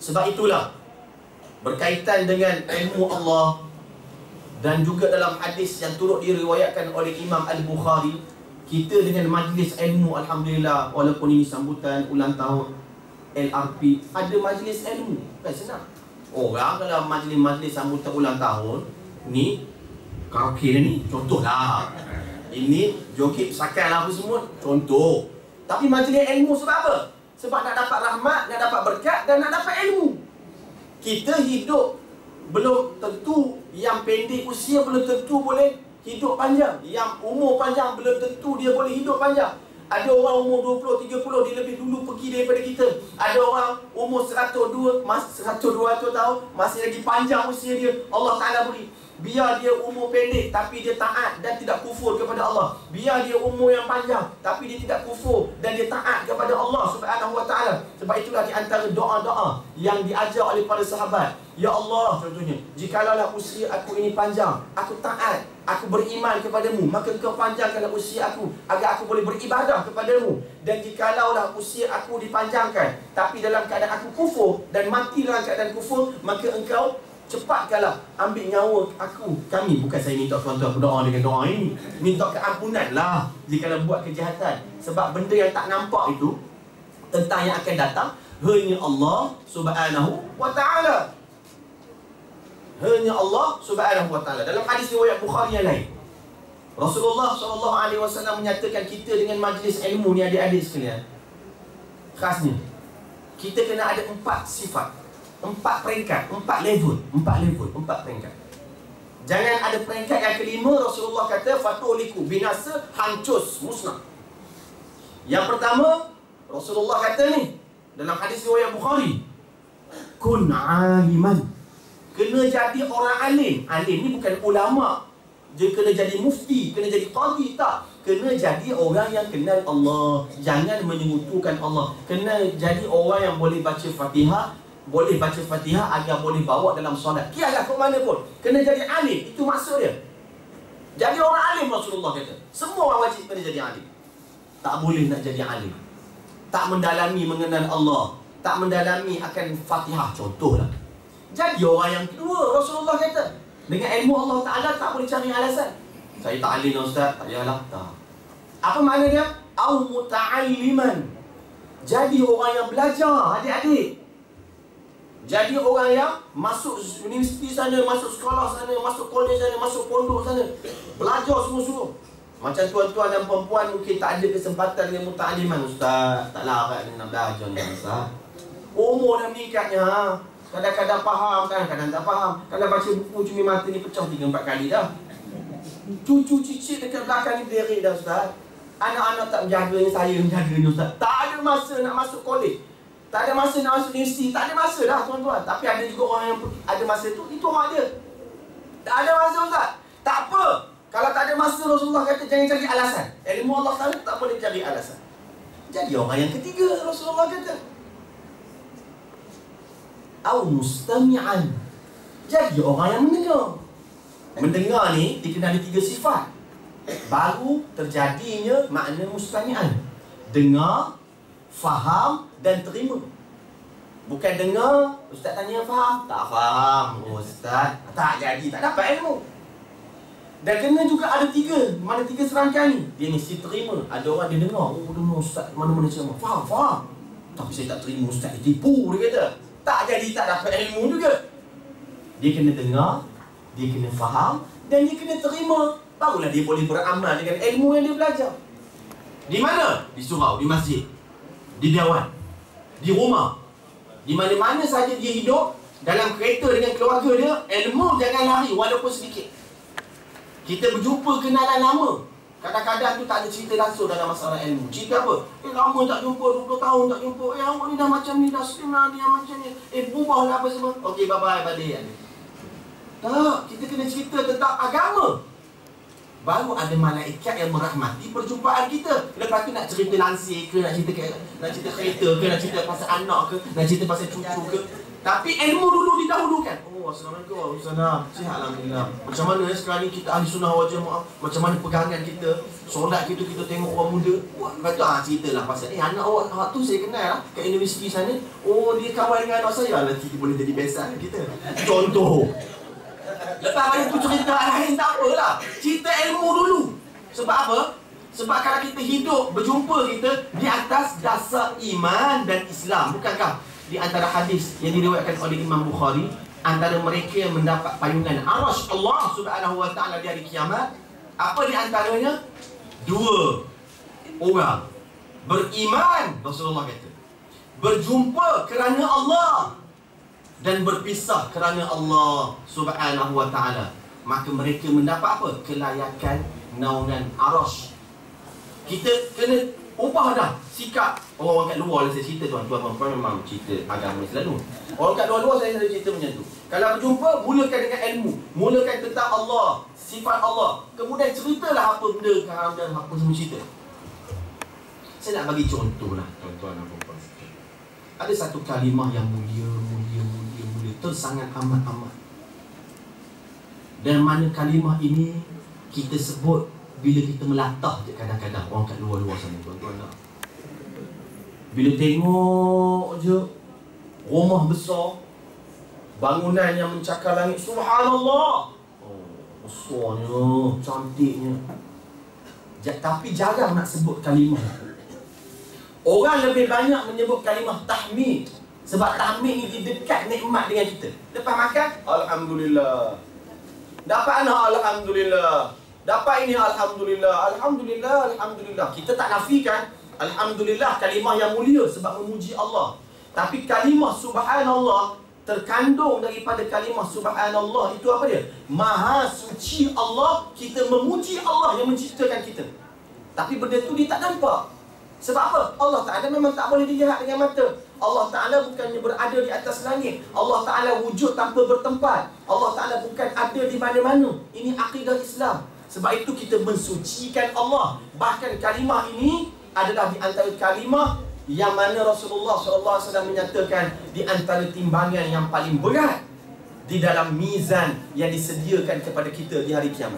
Sebab itulah berkaitan dengan ilmu Allah, dan juga dalam hadis yang turut diriwayatkan oleh Imam Al-Bukhari, kita dengan majlis ilmu, alhamdulillah, walaupun ini sambutan ulang tahun LRP, ada majlis ilmu, kan senang. Orang kalau majlis-majlis sambutan ulang tahun ni, karaoke ni, contohlah, ini joget sakal apa semua, contoh. Tapi majlis ilmu sebab apa? Sebab nak dapat rahmat, nak dapat berkat, dan nak dapat ilmu. Kita hidup belum tentu, yang pendek usia belum tentu boleh hidup panjang. Yang umur panjang belum tentu dia boleh hidup panjang. Ada orang umur 20, 30 dia lebih dulu pergi daripada kita. Ada orang umur 102 tahun masih lagi panjang usia dia. Allah Ta'ala beri. Biar dia umur pendek tapi dia taat dan tidak kufur kepada Allah. Biar dia umur yang panjang tapi dia tidak kufur dan dia taat kepada Allah Subhanahu Wa Ta'ala. Sebab itulah di antara doa-doa yang diajar oleh para sahabat. Ya Allah, contohnya, jikalau usia aku ini panjang, aku taat, aku beriman kepadamu, maka Engkau panjangkanlah usia aku agar aku boleh beribadah kepadamu. Dan jikalaulah usia aku dipanjangkan tapi dalam keadaan aku kufur dan mati dalam keadaan kufur, maka Engkau cepatkanlah ambil nyawa aku. Kami, bukan saya minta tuan-tuan berdoa dengan doa ini, minta keampunan lah jikalau buat kejahatan. Sebab benda yang tak nampak itu, tentang yang akan datang, hanya Allah Subhanahu Wa Ta'ala. Hanya Allah Subhanahu Wa Ta'ala. Dalam hadis riwayat Bukhari yang lain, Rasulullah SAW menyatakan kita dengan majlis ilmu ni, adik-adik sekalian, khasnya kita kena ada 4 sifat, 4 peringkat, 4 level, 4 peringkat. Jangan ada peringkat yang kelima. Rasulullah kata fatuliku, binasa, hancur, musnah. Yang pertama, Rasulullah kata ni dalam hadis riwayat Bukhari, kun aliman. Kena jadi orang alim. Alim ni bukan ulama, dia kena jadi mufti, kena jadi qadi, tak. Kena jadi orang yang kenal Allah, jangan menyekutukan Allah. Kena jadi orang yang boleh baca Fatihah, agar boleh bawa dalam solat. Kialah ke mana pun, kena jadi alim. Itu maksud dia. Jadi orang alim, Rasulullah kata. Semua orang wajib kena jadi alim. Tak boleh nak jadi alim tak mendalami mengenal Allah, tak mendalami akan Fatihah, contohlah. Jadi orang yang kedua, Rasulullah kata, dengan ilmu Allah Ta'ala tak boleh cari alasan. Saya tak alim Ustaz, tak payahlah. Tak. Apa makna dia? Au muta'alliman. Jadi orang yang belajar, adik-adik. Jadi orang yang masuk universiti sana, masuk sekolah sana, masuk kolej sana, masuk pondok sana, belajar semua-semua. Macam tuan-tuan dan perempuan mungkin tak ada kesempatan dengan muta'alliman. Ustaz, tak larat dengan belajar ni Ustaz. Umur dah meningkatnya, kadang-kadang faham, kadang-kadang tak faham. Kalau baca buku cumi mata ni pecah 3-4 kali dah. Cucu cicit dekat belakang ni berdiri dah Ustaz. Anak-anak tak menjaga ni, saya menjaga ni Ustaz. Tak ada masa nak masuk kolej, tak ada masa nak masuk universiti, tak ada masa dah tuan-tuan. Tapi ada juga orang yang ada masa tu, itu orang dia. Tak ada masa Ustaz. Tak apa. Kalau tak ada masa, Rasulullah kata jangan cari alasan. Ilmu Allah Ta'ala tak boleh cari alasan. Jadi orang yang ketiga, Rasulullah kata, au mustami'an. Jadi orang yang mendengar. Mendengar ni dikenali 3 sifat baru terjadinya makna mustami'an. Dengar, faham dan terima. Bukan dengar, Ustaz tanya faham, tak faham Ustaz, tak jadi, tak dapat ilmu. Dan kena juga ada 3, mana 3 serangkaian ni. Dia mesti terima. Ada orang dia dengar, oh dengar Ustaz mana-mana ceramah, faham. Tapi saya tak terima Ustaz, dia tipu, dia kata. Tak jadi, tak dapat ilmu juga. Dia kena dengar, dia kena faham, dan dia kena terima. Barulah dia boleh beramal dengan ilmu yang dia belajar. Di mana? Di surau, di masjid, di dewan, di rumah, di mana-mana saja dia hidup, dalam kereta dengan keluarga dia, ilmu jangan lari walaupun sedikit. Kita berjumpa kenalan lama, kadang-kadang tu tak ada cerita langsung dalam masalah ilmu. Cerita apa? Lama tak jumpa, 20 tahun tak jumpa. Awak ni dah macam ni, dah setengah dia macam ni. Berubahlah apa semua. Okey, bye-bye, balik. Tak, kita kena cerita tentang agama. baru ada malaikat yang merahmati perjumpaan kita. Lepas tu nak cerita lansir ke, nak cerita kereta ke, nak cerita pasal anak ke, nak cerita pasal cucu ke. Tapi ilmu dulu didahulukan. Oh, Assalamualaikum, Ustazah. Sihat alhamdulillah. Macam mana sekarang ni kita ahli sunnah wal jamaah? Macam mana pegangan kita? Solat kita tengok orang muda. Lepas tu ceritalah pasal anak awak tu saya kenal lah kat universiti sana. Oh, dia kawan dengan anak saya. Nanti boleh jadi besan kita. Contoh. Lepas pada tu cerita lain tak apalah. Cerita ilmu dulu. Sebab apa? Sebab kalau kita hidup, berjumpa kita di atas dasar iman dan Islam. Bukankah di antara hadis yang diriwayatkan oleh Imam Bukhari, antara mereka yang mendapat payungan arasy Allah Subhanahu wa taala di hari kiamat, apa di antaranya? 2 orang beriman, Rasulullah kata, berjumpa kerana Allah dan berpisah kerana Allah Subhanahu wa taala, maka mereka mendapat apa? Kelayakan naungan arasy. Kita kena ubah dah sikap. Orang kat luar saya cerita tuan-tuan memang cerita agama selalu. Orang kat luar saya selalu cerita macam tu. Kalau berjumpa, mulakan dengan ilmu, mulakan tentang Allah, sifat Allah, kemudian ceritalah apa benda haram dan apa semua cerita. Saya nak bagi contoh lah tuan-tuan dan puan-puan. Ada satu kalimah yang mulia, tersangat amat. Dan mana kalimah ini kita sebut bila kita melatah je kadang-kadang orang kat luar-luar sana, tuan-tuan tak? Bila tengok je rumah besar, bangunan yang mencakar langit, subhanallah, oh, besarnya, cantiknya, tapi jarang nak sebut kalimah. Orang lebih banyak menyebut kalimah tahmid. Sebab tahmid ni dekat nikmat dengan kita. Lepas makan, alhamdulillah. Dapat anak, alhamdulillah. Dapat ini, alhamdulillah. Alhamdulillah. Kita tak nafikan alhamdulillah kalimah yang mulia sebab memuji Allah. Tapi kalimah subhanallah terkandung daripada kalimah subhanallah itu apa dia? Maha suci Allah, kita memuji Allah yang menciptakan kita. Tapi benda tu dia tak nampak. Sebab apa? Allah Ta'ala memang tak boleh dilihat dengan mata. Allah Ta'ala bukannya berada di atas langit. Allah Ta'ala wujud tanpa bertempat. Allah Ta'ala bukan ada di mana-mana. Ini akidah Islam. Sebab itu kita mensucikan Allah. Bahkan kalimah ini adalah di antara kalimah yang mana Rasulullah SAW menyatakan di antara timbangan yang paling berat di dalam mizan yang disediakan kepada kita di hari kiamat.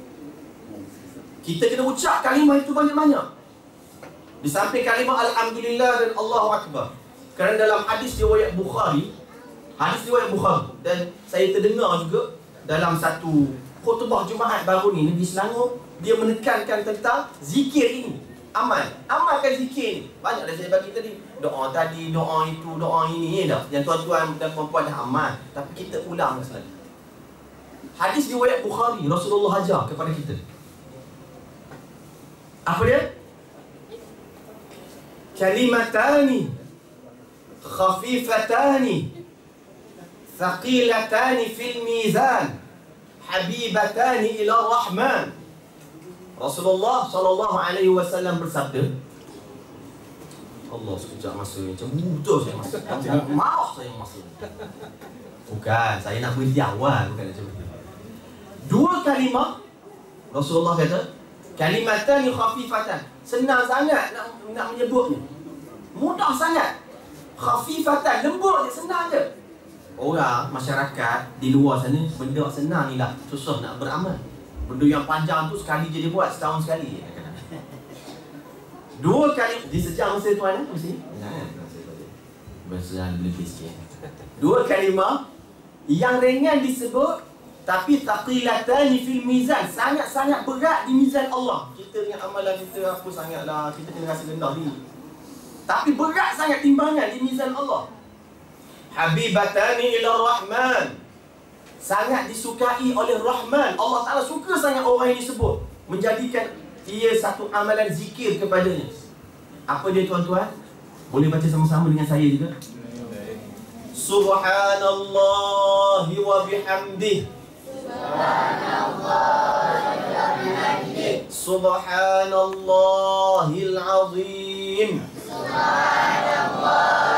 Kita kena ucap kalimah itu banyak-banyak. Di samping kalimah alhamdulillah dan Allahu akbar. Kerana dalam hadis riwayat Bukhari, dan saya terdengar juga dalam satu khutbah Jumaat baru ni di Selangor, dia menekankan tentang zikir ini. Amalkan zikir ni. Banyak dah saya bagi tadi. Doa tadi, doa itu, doa ini dah. Yang tuan-tuan dan puan-puan dah amal. Tapi kita ulang selalu. Hadis riwayat Bukhari, Rasulullah ajar kepada kita. Apa dia? Kalimatani khafifatani thaqilatani fil mizan habibatani ila rahman. Rasulullah SAW bersabda, Allah sekejap masa macam betul saya masa. Maaf saya masa. Bukan, saya nak berhenti awal, bukan macam itu. 2 kalimah Rasulullah kata, kalimatani khafifatan. Senang sangat nak menyebutnya. Mudah sangat. Khafifatan, lembut je, senang je. Orang, masyarakat di luar sana, benda senang ni lah, susah nak beramal. Benda yang panjang tu sekali je dia buat, setahun sekali. 2 kali, dia sejam masa tuan mesti? Masa lebih sikit. 2 kalimah yang ringan disebut, tapi taqilatani fil mizan, sangat-sangat berat di mizan Allah. Kita dengan amalan kita apa sangatlah, kita kena rasa rendah ni. Tapi berat sangat timbangan di mizan Allah. Habibatani ila Rahman, sangat disukai oleh Rahman. Allah Ta'ala suka sangat orang yang disebut, menjadikan ia satu amalan zikir kepadanya. Apa dia tuan-tuan? Boleh baca sama-sama dengan saya juga. Subhanallah wa bihamdih. Subhanallahil azim. Subhanallah.